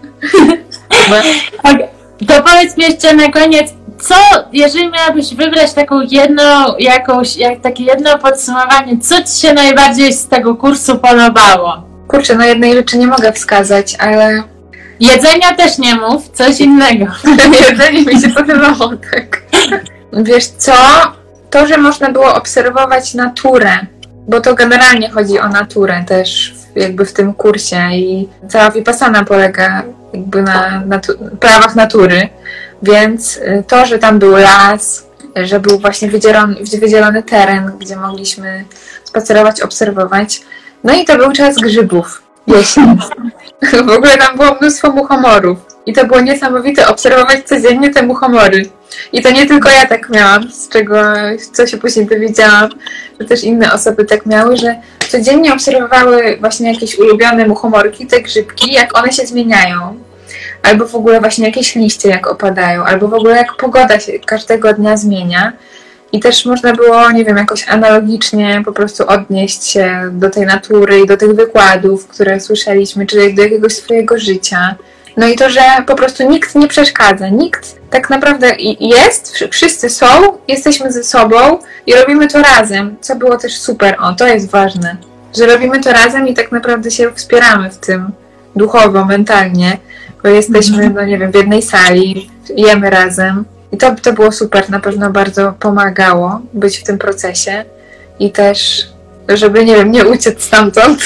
Tak, to powiedz mi jeszcze na koniec, co, jeżeli miałabyś wybrać taką jedną, jakąś, jak takie jedno podsumowanie, co ci się najbardziej z tego kursu podobało? Kurczę, no jednej rzeczy nie mogę wskazać, ale... Jedzenia też nie mów, coś innego. Jedzenie mi się podobało, tak. Wiesz co? To, że można było obserwować naturę, bo to generalnie chodzi o naturę też jakby w tym kursie i cała Vipassana polega jakby na natu- prawach natury, więc to, że tam był las, że był właśnie wydzielony, wydzielony teren, gdzie mogliśmy spacerować, obserwować, no i to był czas grzybów, jesień. W ogóle tam było mnóstwo muchomorów i to było niesamowite obserwować codziennie te muchomory. I to nie tylko ja tak miałam, z czego, co się później dowiedziałam, że też inne osoby tak miały, że codziennie obserwowały właśnie jakieś ulubione muchomorki, te grzybki, jak one się zmieniają. Albo w ogóle właśnie jakieś liście jak opadają, albo w ogóle jak pogoda się każdego dnia zmienia. I też można było, nie wiem, jakoś analogicznie po prostu odnieść się do tej natury i do tych wykładów, które słyszeliśmy, czy do jakiegoś swojego życia. No i to, że po prostu nikt nie przeszkadza, nikt tak naprawdę jest, wszyscy są, jesteśmy ze sobą i robimy to razem, co było też super, o, to jest ważne, że robimy to razem i tak naprawdę się wspieramy w tym duchowo, mentalnie, bo jesteśmy, mm-hmm. no nie wiem, w jednej sali, jemy razem i to, to było super, na pewno bardzo pomagało być w tym procesie i też, żeby, nie wiem, nie uciec stamtąd.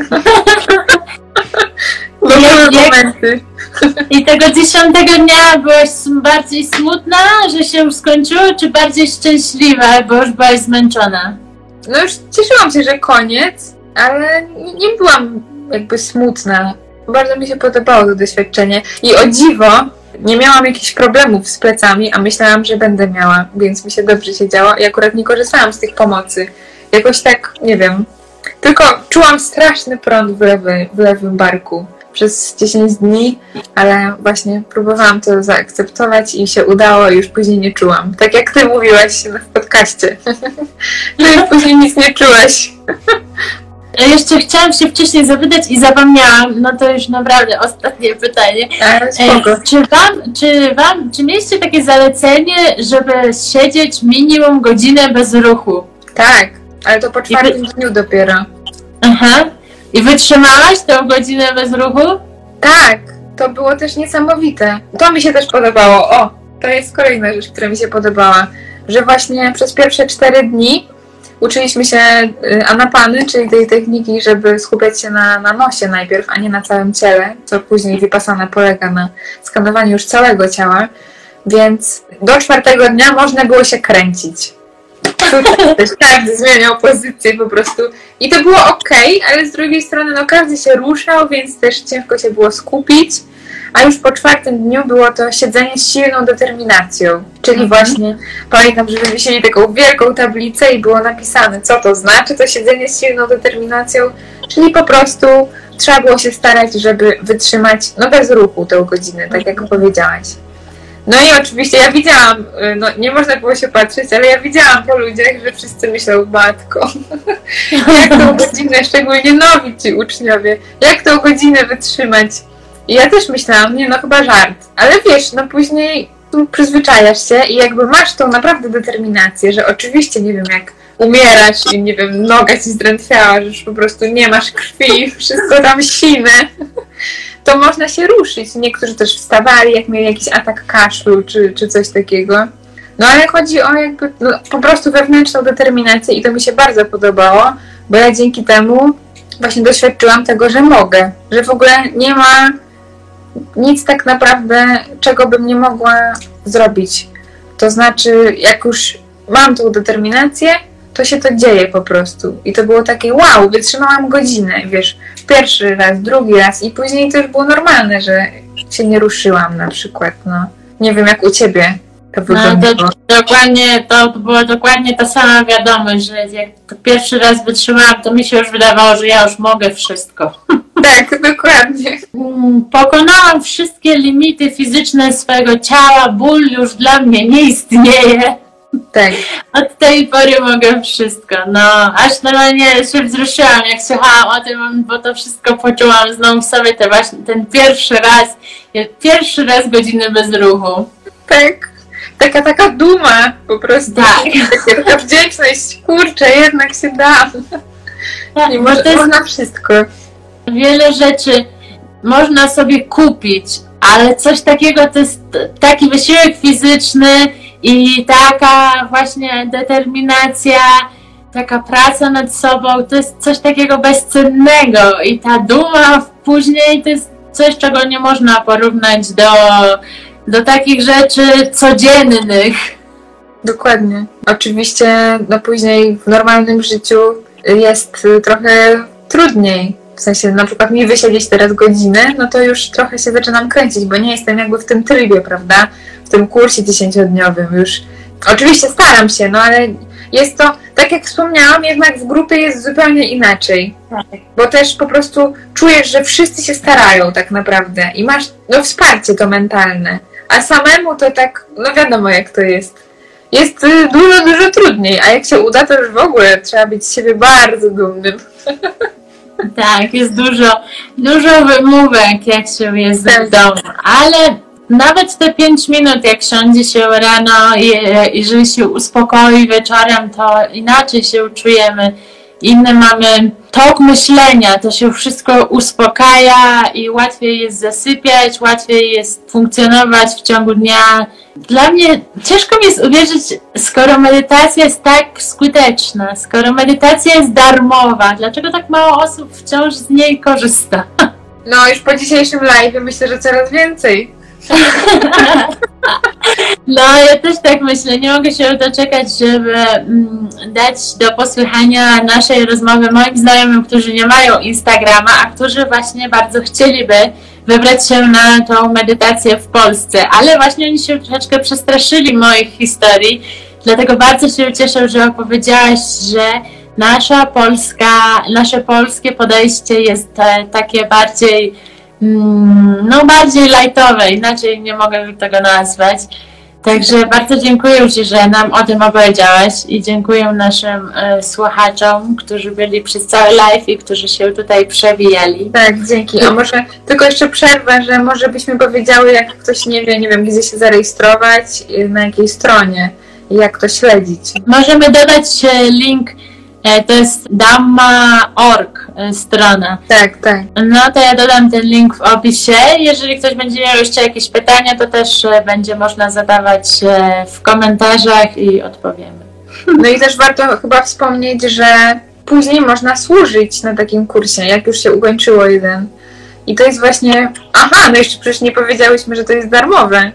Bo były momenty. I tego dziesiątego dnia byłaś bardziej smutna, że się już skończyło, czy bardziej szczęśliwa, bo już byłaś zmęczona? No już cieszyłam się, że koniec, ale nie byłam jakby smutna. Bardzo mi się podobało to doświadczenie i o dziwo nie miałam jakichś problemów z plecami, a myślałam, że będę miała, więc mi się dobrze się działo i akurat nie korzystałam z tych pomocy. Jakoś tak, nie wiem, tylko czułam straszny prąd w, lewy, w lewym barku przez dziesięć dni, ale właśnie próbowałam to zaakceptować i się udało i już później nie czułam. Tak jak ty mówiłaś w podcaście. No i później nic nie czułaś. Jeszcze chciałam się wcześniej zapytać i zapomniałam, no to już naprawdę ostatnie pytanie. Spoko. Czy wam, czy wam, czy mieliście takie zalecenie, żeby siedzieć minimum godzinę bez ruchu? Tak, ale to po czwartym wy... dniu dopiero. Aha. I wytrzymałaś tę godzinę bez ruchu? Tak, to było też niesamowite. To mi się też podobało. O, to jest kolejna rzecz, która mi się podobała. Że właśnie przez pierwsze cztery dni uczyliśmy się anapany, czyli tej techniki, żeby skupiać się na, na nosie najpierw, a nie na całym ciele, co później Vipassana polega na skanowaniu już całego ciała. Więc do czwartego dnia można było się kręcić. Tutaj też każdy zmieniał pozycję po prostu. I to było okej, okay, ale z drugiej strony no każdy się ruszał, więc też ciężko się było skupić. A już po czwartym dniu było to siedzenie z silną determinacją. Czyli właśnie pamiętam, że wywiesili taką wielką tablicę i było napisane, co to znaczy to siedzenie z silną determinacją. Czyli po prostu trzeba było się starać, żeby wytrzymać no bez ruchu tę godzinę, tak jak powiedziałaś. No i oczywiście ja widziałam, no nie można było się patrzeć, ale ja widziałam po ludziach, że wszyscy myślą, matko, jak tą godzinę, szczególnie nowi ci uczniowie, jak tą godzinę wytrzymać. I ja też myślałam, nie no chyba żart, ale wiesz, no później przyzwyczajasz się i jakby masz tą naprawdę determinację, że oczywiście, nie wiem, jak umierasz i nie wiem, noga ci zdrętwiała, że już po prostu nie masz krwi, wszystko tam sine, to można się ruszyć. Niektórzy też wstawali, jak mieli jakiś atak kaszlu, czy, czy coś takiego. No ale chodzi o jakby no, po prostu wewnętrzną determinację i to mi się bardzo podobało, bo ja dzięki temu właśnie doświadczyłam tego, że mogę, że w ogóle nie ma nic tak naprawdę, czego bym nie mogła zrobić. To znaczy, jak już mam tą determinację, to się to dzieje po prostu. I to było takie wow, wytrzymałam godzinę, wiesz, pierwszy raz, drugi raz i później to już było normalne, że się nie ruszyłam na przykład, no. Nie wiem, jak u ciebie to wyglądało. No to dokładnie, to była dokładnie ta sama wiadomość, że jak to pierwszy raz wytrzymałam, to mi się już wydawało, że ja już mogę wszystko. Tak, dokładnie. Pokonałam wszystkie limity fizyczne swojego ciała, ból już dla mnie nie istnieje. Tak. Od tej pory mogę wszystko. No, aż normalnie się wzruszyłam, jak słuchałam o tym, bo to wszystko poczułam znowu w sobie te właśnie, ten pierwszy raz, pierwszy raz godziny bez ruchu. Tak. Taka, taka duma po prostu. Tak. Taka, taka wdzięczność. Kurczę, jednak się da. Tak, nie może, jest, można wszystko. Wiele rzeczy można sobie kupić, ale coś takiego to jest taki wysiłek fizyczny i taka właśnie determinacja, taka praca nad sobą, to jest coś takiego bezcennego i ta duma później to jest coś, czego nie można porównać do, do takich rzeczy codziennych. Dokładnie. Oczywiście no później w normalnym życiu jest trochę trudniej. W sensie na przykład mi wysiedzieć teraz godzinę, no to już trochę się zaczynam kręcić, bo nie jestem jakby w tym trybie, prawda? W tym kursie dziesięciodniowym już. Oczywiście staram się, no ale jest to, tak jak wspomniałam, jednak w grupie jest zupełnie inaczej. Tak. Bo też po prostu czujesz, że wszyscy się starają tak naprawdę i masz no wsparcie to mentalne. A samemu to tak, no wiadomo jak to jest. Jest dużo, dużo trudniej, a jak się uda, to już w ogóle trzeba być z siebie bardzo dumnym. Tak, jest dużo, dużo wymówek, jak się jest w domu, ale nawet te pięć minut, jak siądzie się rano i jeżeli się uspokoi wieczorem, to inaczej się czujemy. Inny mamy tok myślenia, to się wszystko uspokaja i łatwiej jest zasypiać, łatwiej jest funkcjonować w ciągu dnia. Dla mnie ciężko mi jest uwierzyć, skoro medytacja jest tak skuteczna, skoro medytacja jest darmowa, dlaczego tak mało osób wciąż z niej korzysta? No już po dzisiejszym live myślę, że coraz więcej. No, ja też tak myślę. Nie mogę się doczekać, żeby mm, dać do posłuchania naszej rozmowy moim znajomym, którzy nie mają Instagrama, a którzy właśnie bardzo chcieliby wybrać się na tą medytację w Polsce. Ale właśnie oni się troszeczkę przestraszyli moich historii, dlatego bardzo się cieszę, że opowiedziałaś, że nasza polska, nasze polskie podejście jest e, takie bardziej no bardziej lightowe, inaczej nie mogę tego nazwać. Także bardzo dziękuję Ci, że nam o tym opowiedziałaś i dziękuję naszym e, słuchaczom, którzy byli przez cały live i którzy się tutaj przewijali. Tak, dzięki. A może tylko jeszcze przerwę, że może byśmy powiedziały, jak ktoś nie wie, nie wiem, gdzie się zarejestrować, na jakiej stronie i jak to śledzić. Możemy dodać link. To jest Dhamma kropka org strona. Tak, tak. No to ja dodam ten link w opisie. Jeżeli ktoś będzie miał jeszcze jakieś pytania, to też będzie można zadawać w komentarzach i odpowiemy. No i też warto chyba wspomnieć, że później można służyć na takim kursie, jak już się ukończyło jeden. I to jest właśnie... Aha, no jeszcze przecież nie powiedziałyśmy, że to jest darmowe,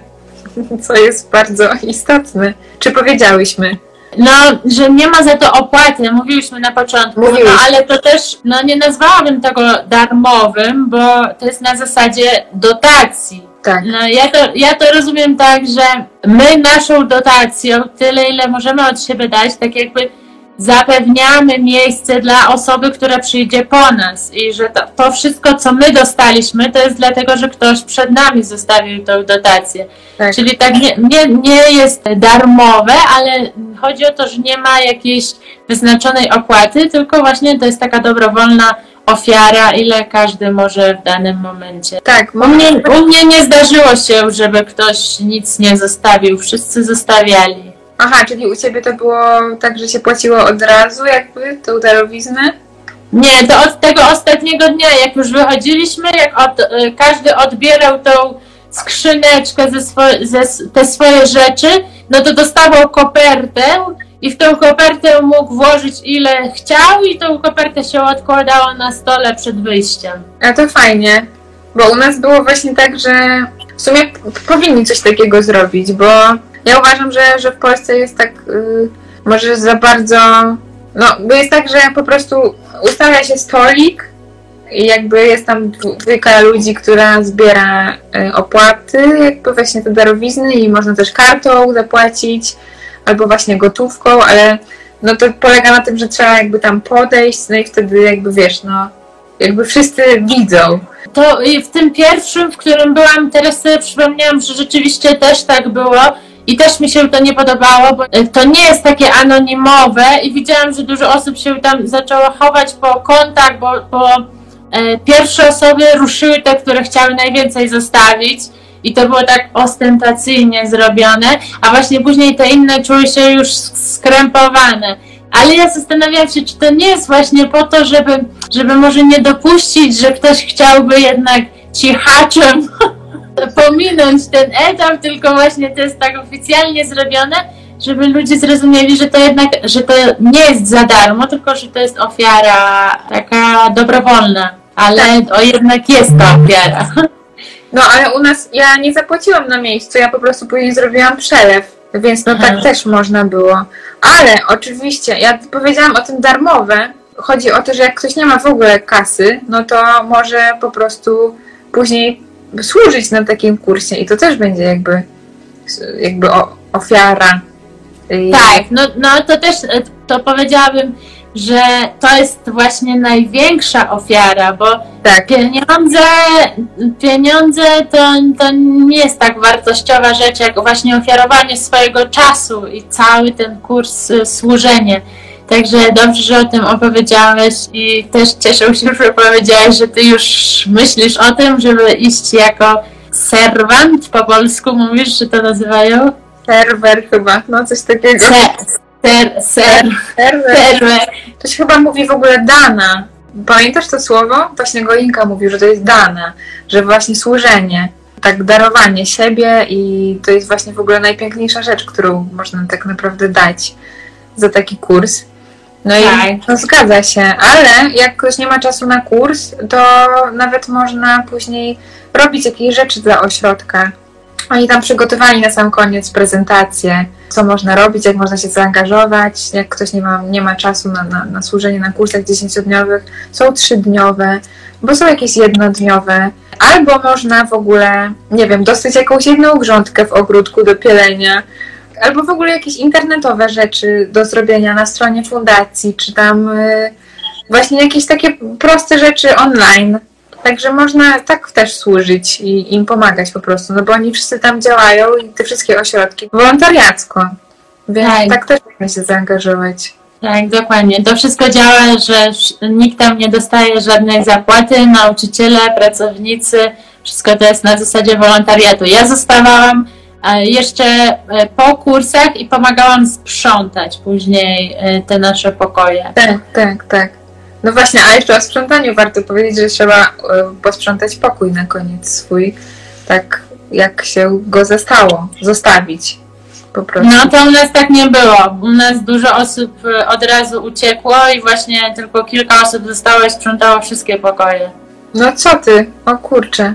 co jest bardzo istotne. Czy powiedziałyśmy? No, że nie ma za to opłaty, mówiliśmy na początku, no, ale to też, no nie nazwałabym tego darmowym, bo to jest na zasadzie dotacji. Tak. No, ja, to, ja to rozumiem tak, że my naszą dotacją, tyle ile możemy od siebie dać, tak jakby zapewniamy miejsce dla osoby, która przyjdzie po nas i że to, to wszystko, co my dostaliśmy, to jest dlatego, że ktoś przed nami zostawił tą dotację. Tak. Czyli tak nie, nie, nie jest darmowe, ale chodzi o to, że nie ma jakiejś wyznaczonej opłaty, tylko właśnie to jest taka dobrowolna ofiara, ile każdy może w danym momencie. Tak, u mnie, u mnie nie zdarzyło się, żeby ktoś nic nie zostawił, wszyscy zostawiali. Aha, czyli u Ciebie to było tak, że się płaciło od razu jakby tą darowiznę? Nie, to od tego ostatniego dnia, jak już wychodziliśmy, jak od, y, każdy odbierał tą skrzyneczkę ze, swo ze te swoje rzeczy, no to dostawał kopertę i w tą kopertę mógł włożyć ile chciał i tą kopertę się odkładało na stole przed wyjściem. A to fajnie, bo u nas było właśnie tak, że w sumie powinni coś takiego zrobić, bo ja uważam, że, że w Polsce jest tak yy, może za bardzo, no bo jest tak, że po prostu ustawia się stolik i jakby jest tam dwójka ludzi, która zbiera y, opłaty, jakby właśnie te darowizny i można też kartą zapłacić albo właśnie gotówką, ale no to polega na tym, że trzeba jakby tam podejść, no i wtedy jakby wiesz, no jakby wszyscy widzą. To w tym pierwszym, w którym byłam, teraz sobie przypomniałam, że rzeczywiście też tak było. I też mi się to nie podobało, bo to nie jest takie anonimowe i widziałam, że dużo osób się tam zaczęło chować po kontach, bo, bo e, pierwsze osoby ruszyły te, które chciały najwięcej zostawić i to było tak ostentacyjnie zrobione, a właśnie później te inne czuły się już skrępowane. Ale ja zastanawiam się, czy to nie jest właśnie po to, żeby, żeby może nie dopuścić, że ktoś chciałby jednak cichaczem pominąć ten etap, tylko właśnie to jest tak oficjalnie zrobione, żeby ludzie zrozumieli, że to jednak, że to nie jest za darmo, tylko że to jest ofiara taka dobrowolna, ale tak. O jednak jest ta ofiara. No ale u nas, ja nie zapłaciłam na miejscu, ja po prostu później zrobiłam przelew, więc no tak też można było. Ale oczywiście, ja powiedziałam o tym darmowe, chodzi o to, że jak ktoś nie ma w ogóle kasy, no to może po prostu później służyć na takim kursie i to też będzie jakby jakby o, ofiara. I... Tak, no, no to też to powiedziałabym, że to jest właśnie największa ofiara, bo tak. pieniądze, pieniądze to, to nie jest tak wartościowa rzecz, jak właśnie ofiarowanie swojego czasu i cały ten kurs służenie. Także dobrze, że o tym opowiedziałeś i też cieszę się, że powiedziałeś, że ty już myślisz o tym, żeby iść jako serwant, po polsku mówisz, że to nazywają? Serwer chyba, no coś takiego. Ser, ser, ser, Serwer. serwer. To się chyba mówi w ogóle dana. Pamiętasz to słowo? Właśnie Golinka mówił, że to jest dana, że właśnie służenie, tak darowanie siebie i to jest właśnie w ogóle najpiękniejsza rzecz, którą można tak naprawdę dać za taki kurs. No tak. i no, zgadza się, ale jak ktoś nie ma czasu na kurs, to nawet można później robić jakieś rzeczy dla ośrodka. Oni tam przygotowali na sam koniec prezentację, co można robić, jak można się zaangażować, jak ktoś nie ma, nie ma czasu na, na, na służenie na kursach dziesięciodniowych, są trzydniowe, bo są jakieś jednodniowe, albo można w ogóle, nie wiem, dostać jakąś jedną grządkę w ogródku do pielenia, albo w ogóle jakieś internetowe rzeczy do zrobienia na stronie fundacji, czy tam yy, właśnie jakieś takie proste rzeczy online. Także można tak też służyć i im pomagać po prostu, no bo oni wszyscy tam działają i te wszystkie ośrodki wolontariacko, więc tak, tak też można się zaangażować. Tak, dokładnie. To wszystko działa, że nikt tam nie dostaje żadnej zapłaty, nauczyciele, pracownicy, wszystko to jest na zasadzie wolontariatu. Ja zostawałam jeszcze po kursach i pomagałam sprzątać później te nasze pokoje. Tak, tak, tak. No właśnie, a jeszcze o sprzątaniu warto powiedzieć, że trzeba posprzątać pokój na koniec swój, tak jak się go zostało, zostawić po prostu. No to u nas tak nie było. U nas dużo osób od razu uciekło i właśnie tylko kilka osób zostało i sprzątało wszystkie pokoje. No co ty? O kurczę.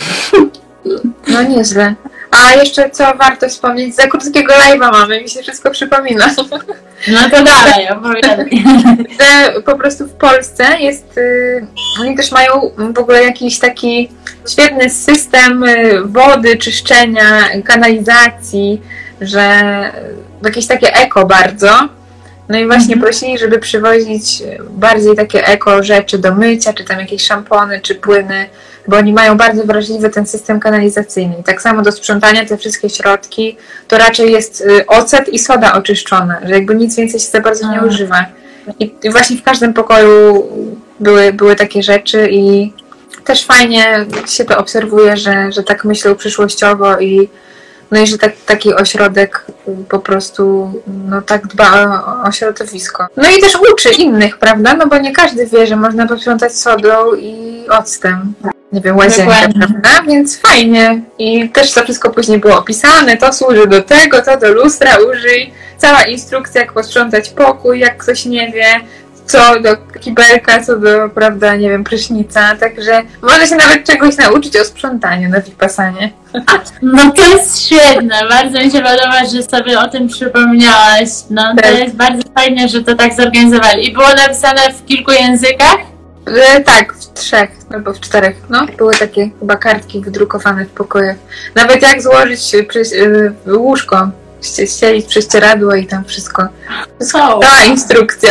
No nieźle. A jeszcze co warto wspomnieć, za krótkiego live'a mamy, mi się wszystko przypomina. No to dalej, opowiadaj. Że po prostu w Polsce jest, y, oni też mają w ogóle jakiś taki świetny system wody, czyszczenia, kanalizacji, że jakieś takie eko bardzo. No i właśnie mm-hmm. prosili, żeby przywozić bardziej takie eko rzeczy do mycia, czy tam jakieś szampony, czy płyny, bo oni mają bardzo wrażliwy ten system kanalizacyjny. I tak samo do sprzątania te wszystkie środki, to raczej jest ocet i soda oczyszczona, że jakby nic więcej się za bardzo nie używa. I, i właśnie w każdym pokoju były, były takie rzeczy i też fajnie się to obserwuje, że, że tak myślą przyszłościowo i no i że tak, taki ośrodek po prostu no tak dba o, o środowisko. No i też uczy innych, prawda? No bo nie każdy wie, że można posprzątać sodą i octem. Nie wiem, łazienkę, prawda? Więc fajnie. I też to wszystko później było opisane. To służy do tego, to do lustra użyj. Cała instrukcja, jak posprzątać pokój, jak ktoś nie wie, co do kibelka, co do, prawda, nie wiem, prysznica. Także może się nawet czegoś nauczyć o sprzątaniu na Vipassanie. No to jest świetne. Bardzo mi się podoba, że sobie o tym przypomniałaś. No to jest bardzo fajnie, że to tak zorganizowali. I było napisane w kilku językach? E, tak, w trzech albo w czterech. No, były takie chyba kartki wydrukowane w pokojach. Nawet jak złożyć przy, e, łóżko, ścielić prześcieradło i tam wszystko. Cała instrukcja.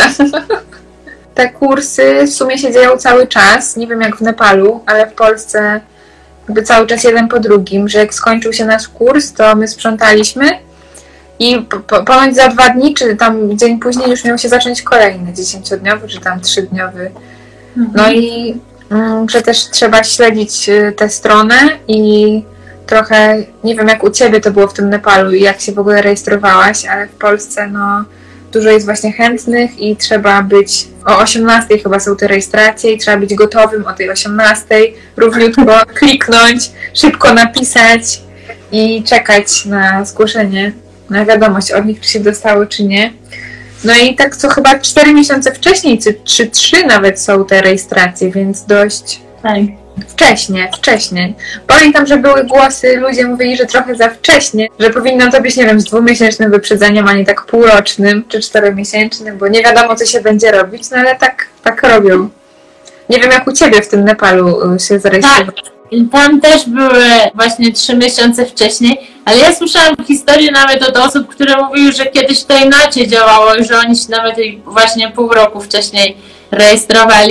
Te kursy w sumie się dzieją cały czas. Nie wiem jak w Nepalu, ale w Polsce jakby cały czas jeden po drugim, że jak skończył się nasz kurs, to my sprzątaliśmy i po, ponoć za dwa dni, czy tam dzień później już miał się zacząć kolejny, dziesięciodniowy, czy tam trzydniowy. No i mm, że też trzeba śledzić tę stronę i trochę, nie wiem jak u Ciebie to było w tym Nepalu i jak się w ogóle rejestrowałaś, ale w Polsce no dużo jest właśnie chętnych i trzeba być, o osiemnastej chyba są te rejestracje i trzeba być gotowym o tej osiemnastej, równiutko kliknąć, szybko napisać i czekać na zgłoszenie, na wiadomość od nich, czy się dostało, czy nie. No i tak co chyba cztery miesiące wcześniej, czy trzy nawet są te rejestracje, więc dość tak. wcześnie, wcześnie. Pamiętam, że były głosy, ludzie mówili, że trochę za wcześnie, że powinno to być, nie wiem, z dwumiesięcznym wyprzedzeniem, a nie tak półrocznym, czy czteromiesięcznym, bo nie wiadomo, co się będzie robić, no ale tak, tak robią. Nie wiem, jak u Ciebie w tym Nepalu się zarejestrowało. Tak. Tam też były właśnie trzy miesiące wcześniej, ale ja słyszałam historię nawet od osób, które mówiły, że kiedyś to inaczej działało i że oni się nawet właśnie pół roku wcześniej rejestrowali.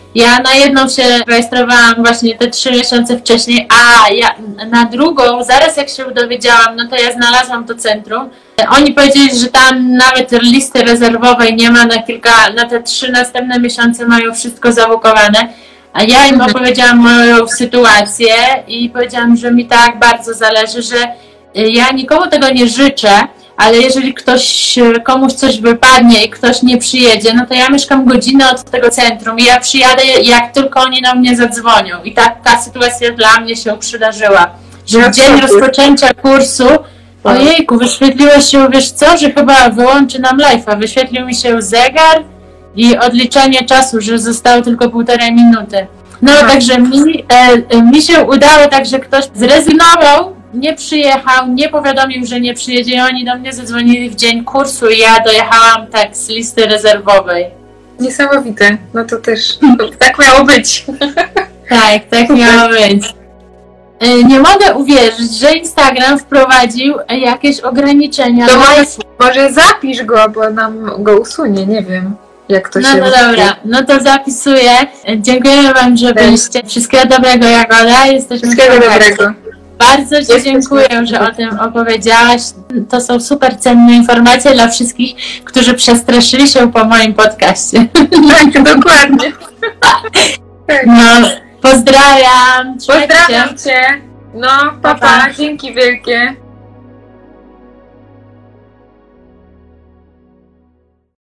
Ja na jedną się rejestrowałam właśnie te trzy miesiące wcześniej, a ja na drugą, zaraz jak się dowiedziałam, no to ja znalazłam to centrum. Oni powiedzieli, że tam nawet listy rezerwowej nie ma na kilka, na te trzy następne miesiące mają wszystko zabukowane. A ja im opowiedziałam moją sytuację i powiedziałam, że mi tak bardzo zależy, że ja nikomu tego nie życzę, ale jeżeli ktoś, komuś coś wypadnie i ktoś nie przyjedzie, no to ja mieszkam godzinę od tego centrum i ja przyjadę, jak tylko oni na mnie zadzwonią. I taka sytuacja dla mnie się przydarzyła, że w dzień rozpoczęcia kursu, ojejku, wyświetliło się, wiesz co, że chyba wyłączy nam live'a, wyświetlił mi się zegar i odliczenie czasu, że zostało tylko półtorej minuty. No, no. Także mi, e, mi się udało tak, że ktoś zrezygnował, nie przyjechał, nie powiadomił, że nie przyjedzie i oni do mnie zadzwonili w dzień kursu i ja dojechałam tak z listy rezerwowej. Niesamowite, no to też tak miało być. Tak, tak miało być. Nie mogę uwierzyć, że Instagram wprowadził jakieś ograniczenia. To może, może zapisz go, bo nam go usunie, nie wiem. Jak to no się no dobra, no to zapisuję. Dziękujemy Wam, że byliście. Wszystkiego dobrego, Jagoda. Jesteśmy Wszystkiego dobrego. Bardzo Ci dziękuję, że o tym opowiedziałaś. To są super cenne informacje dla wszystkich, którzy przestraszyli się po moim podcaście. Tak, dokładnie. No, pozdrawiam. Pozdrawiam Cię. No, papa, pa. Dzięki wielkie.